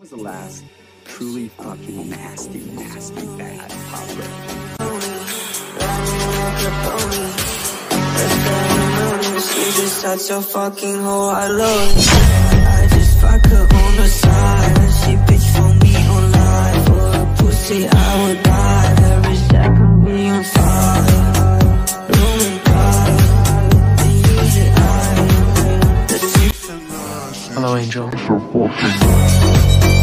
Was the last truly fucking nasty bad pop record? She's just such a fucking hoe, I love it. I just fuck her on the side, and she bitch for me online. For a pussy I would die, every second be on fire. Room and pie, and use it, I. Hello, Angel.